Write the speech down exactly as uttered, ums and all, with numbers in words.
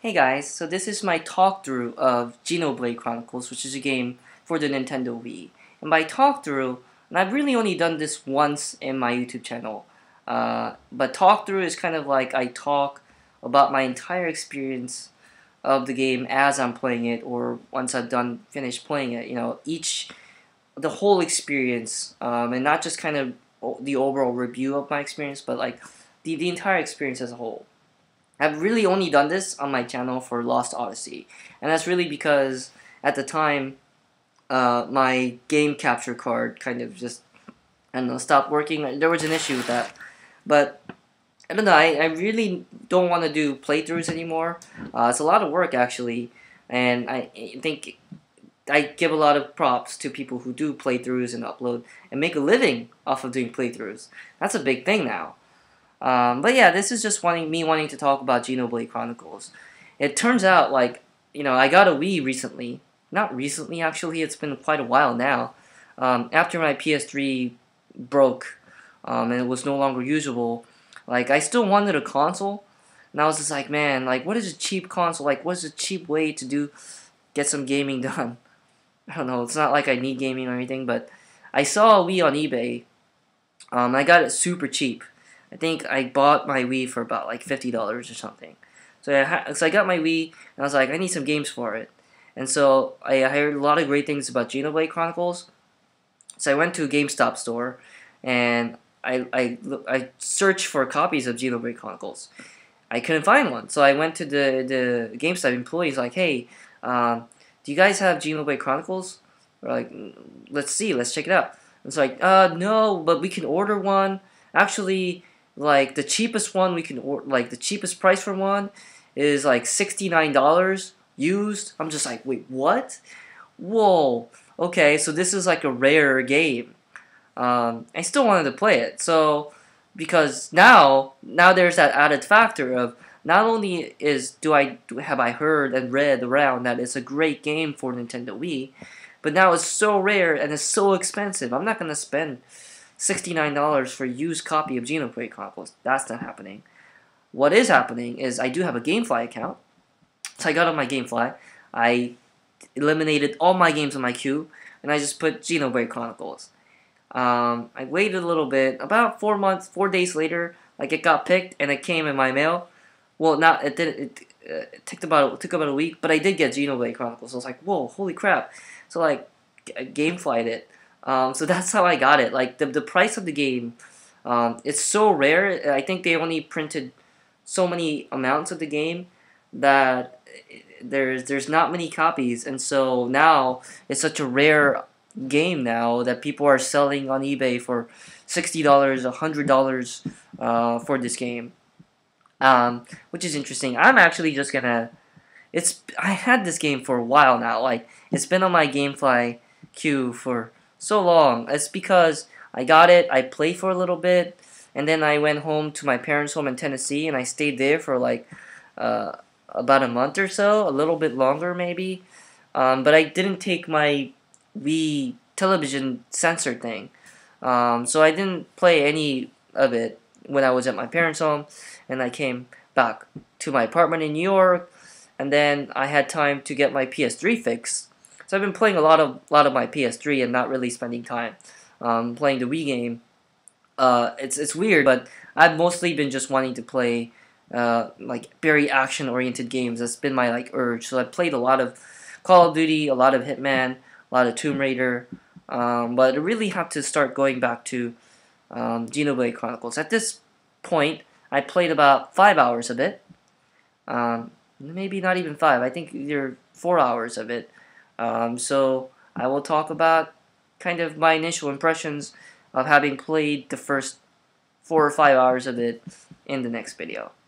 Hey guys, so this is my talk through of Xenoblade Chronicles, which is a game for the Nintendo Wii. And by talk through, and I've really only done this once in my YouTube channel, uh, but talk through is kind of like I talk about my entire experience of the game as I'm playing it, or once I've done finished playing it. You know, each the whole experience, um, and not just kind of the overall review of my experience, but like the the entire experience as a whole. I've really only done this on my channel for Lost Odyssey, and that's really because at the time, uh, my game capture card kind of just, I don't know, stopped working. There was an issue with that, but I don't know, I, I really don't want to do playthroughs anymore. Uh, it's a lot of work, actually, and I think I give a lot of props to people who do playthroughs and upload and make a living off of doing playthroughs. That's a big thing now. Um, but yeah, this is just wanting me wanting to talk about Xenoblade Chronicles. It turns out, like, you know, I got a Wii recently. Not recently, actually. It's been quite a while now. Um, after my P S three broke, um, and it was no longer usable, like, I still wanted a console. And I was just like, man, like, what is a cheap console? Like, what is a cheap way to do, get some gaming done? I don't know. It's not like I need gaming or anything, but I saw a Wii on eBay. Um, I got it super cheap. I think I bought my Wii for about like fifty dollars or something. So I, so I got my Wii, and I was like, I need some games for it. And so I, I heard a lot of great things about Xenoblade Chronicles. So I went to a GameStop store, and I, I, I searched for copies of Xenoblade Chronicles. I couldn't find one, so I went to the, the GameStop employees like, hey, um, do you guys have Xenoblade Chronicles? We're like, let's see, let's check it out. It's like, uh, no, but we can order one. Actually, like the cheapest one we can order, like the cheapest price for one is like sixty-nine dollars used. I'm just like, wait, what? Whoa. Okay, so this is like a rare game. Um, I still wanted to play it, so because now now there's that added factor of not only is do I have I heard and read around that it's a great game for Nintendo Wii, but now it's so rare and it's so expensive. I'm not gonna spend sixty-nine dollars for a used copy of Xenoblade Chronicles. That's not happening. What is happening is I do have a GameFly account. So I got on my GameFly. I eliminated all my games on my queue, and I just put Xenoblade Chronicles. Um, I waited a little bit. About four months, four days later, like it got picked, and it came in my mail. Well, not it didn't. It, uh, it took about it took about a week, but I did get Xenoblade Chronicles. So I was like, whoa, holy crap! So like, GameFlyed it. Um, so that's how I got it. Like the the price of the game, um, it's so rare. I think they only printed so many amounts of the game that there's there's not many copies, and so now it's such a rare game now that people are selling on eBay for sixty dollars, a hundred dollars, uh, for this game, um, which is interesting. I'm actually just gonna. It's I had this game for a while now. Like it's been on my GameFly queue for so long. It's because I got it, I played for a little bit, and then I went home to my parents' home in Tennessee, and I stayed there for like uh, about a month or so, a little bit longer maybe. Um, but I didn't take my Wii television sensor thing, um, so I didn't play any of it when I was at my parents' home, and I came back to my apartment in New York, and then I had time to get my P S three fixed. So I've been playing a lot of lot of my P S three and not really spending time um, playing the Wii game. Uh, it's it's weird, but I've mostly been just wanting to play uh, like very action oriented games. That's been my like urge. So I've played a lot of Call of Duty, a lot of Hitman, a lot of Tomb Raider, um, but I really have to start going back to um, Xenoblade Chronicles. At this point, I played about five hours of it. Um, maybe not even five. I think either four hours of it. Um, so I will talk about kind of my initial impressions of having played the first four or five hours of it in the next video.